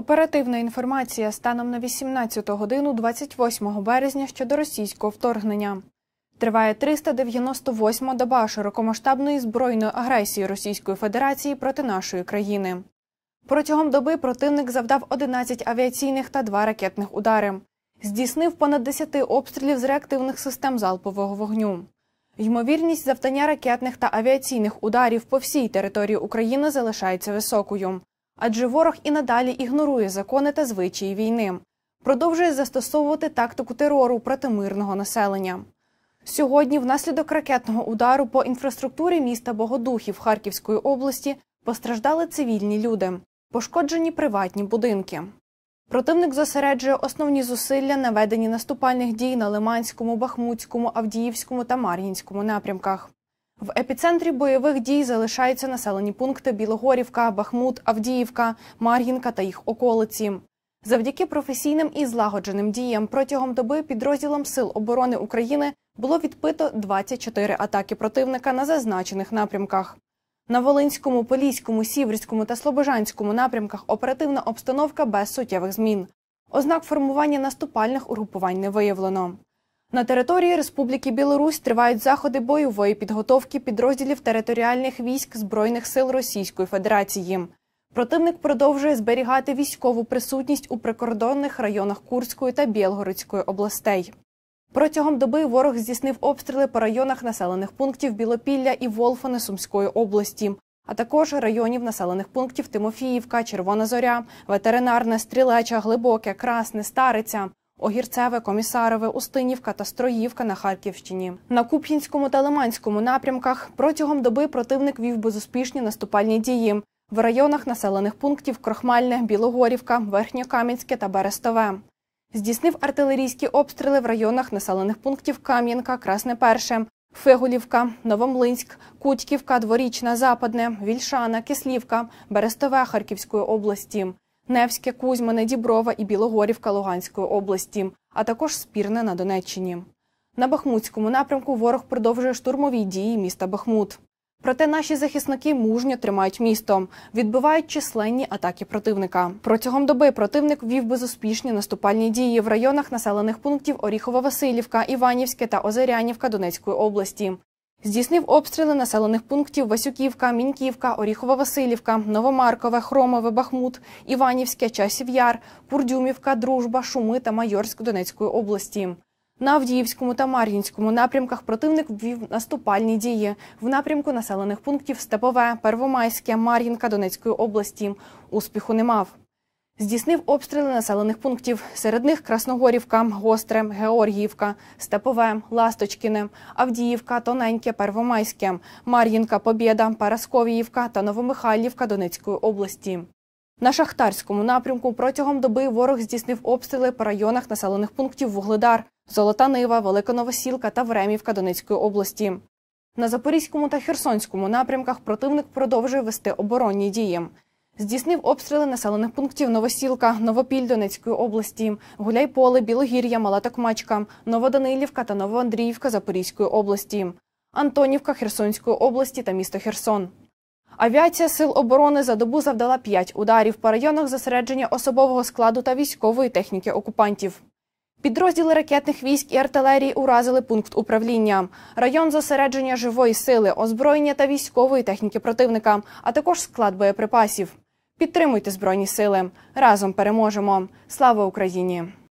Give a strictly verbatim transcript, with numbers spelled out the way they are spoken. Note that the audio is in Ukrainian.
Оперативна інформація станом на вісімнадцяту годину двадцять восьмого березня щодо російського вторгнення. Триває триста дев'яносто восьма доба широкомасштабної збройної агресії Російської Федерації проти нашої країни. Протягом доби противник завдав одинадцять авіаційних та два ракетних удари. Здійснив понад десять обстрілів з реактивних систем залпового вогню. Ймовірність завдання ракетних та авіаційних ударів по всій території України залишається високою. Адже ворог і надалі ігнорує закони та звичаї війни. Продовжує застосовувати тактику терору проти мирного населення. Сьогодні внаслідок ракетного удару по інфраструктурі міста Богодухів Харківської області постраждали цивільні люди. Пошкоджені приватні будинки. Противник зосереджує основні зусилля на веденні наступальних дій на Лиманському, Бахмутському, Авдіївському та Мар'їнському напрямках. В епіцентрі бойових дій залишаються населені пункти Білогорівка, Бахмут, Авдіївка, Мар'їнка та їх околиці. Завдяки професійним і злагодженим діям протягом доби підрозділам Сил оборони України було відбито двадцять чотири атаки противника на зазначених напрямках. На Волинському, Поліському, Сіверському та Слобожанському напрямках оперативна обстановка без суттєвих змін. Ознак формування наступальних угрупувань не виявлено. На території Республіки Білорусь тривають заходи бойової підготовки підрозділів територіальних військ Збройних сил Російської Федерації. Противник продовжує зберігати військову присутність у прикордонних районах Курської та Білгородської областей. Протягом доби ворог здійснив обстріли по районах населених пунктів Білопілля і Волфане Сумської області, а також районів населених пунктів Тимофіївка, Червона Зоря, Ветеринарне, Стрілеча, Глибоке, Красне, Стариця, Огірцеве, Комісарове, Устинівка та Строївка на Харківщині. На Куп'янському та Лиманському напрямках протягом доби противник вів безуспішні наступальні дії в районах населених пунктів Крохмальне, Білогорівка, Верхньокам'янське та Берестове. Здійснив артилерійські обстріли в районах населених пунктів Кам'янка, Красне Перше, Фигулівка, Новомлинськ, Кутьківка, Дворічна, Западне, Вільшана, Кислівка, Берестове Харківської області, Невське, Кузьмине, Діброва і Білогорівка Луганської області, а також Спірне на Донеччині. На Бахмутському напрямку ворог продовжує штурмові дії міста Бахмут. Проте наші захисники мужньо тримають місто, відбивають численні атаки противника. Протягом доби противник вів безуспішні наступальні дії в районах населених пунктів Оріхова-Василівка, Іванівське та Озерянівка Донецької області. Здійснив обстріли населених пунктів Васюківка, Міньківка, Оріхова-Василівка, Новомаркове, Хромове, Бахмут, Іванівське, Часів Яр, Курдюмівка, Дружба, Шуми та Майорськ Донецької області. На Авдіївському та Мар'їнському напрямках противник ввів наступальні дії в напрямку населених пунктів Степове, Первомайське, Мар'їнка Донецької області. Успіху не мав. Здійснив обстріли населених пунктів, серед них Красногорівка, Гостре, Георгіївка, Степове, Ласточкіне, Авдіївка, Тоненьке, Первомайське, Мар'їнка, Побєда, Парасковіївка та Новомихайлівка Донецької області. На Шахтарському напрямку протягом доби ворог здійснив обстріли по районах населених пунктів Вугледар, Золота Нива, Велика Новосілка та Времівка Донецької області. На Запорізькому та Херсонському напрямках противник продовжує вести оборонні дії. Здійснив обстріли населених пунктів Новосілка, Новопіль Донецької області, Гуляйполе, Білогір'я, Мала Токмачка, Новоданилівка та Новоандріївка Запорізької області, Антонівка Херсонської області та місто Херсон. Авіація Сил оборони за добу завдала п'ять ударів по районах зосередження особового складу та військової техніки окупантів. Підрозділи ракетних військ і артилерії уразили пункт управління, район зосередження живої сили, озброєння та військової техніки противника, а також склад боєприпасів. Підтримуйте Збройні сили. Разом переможемо. Слава Україні!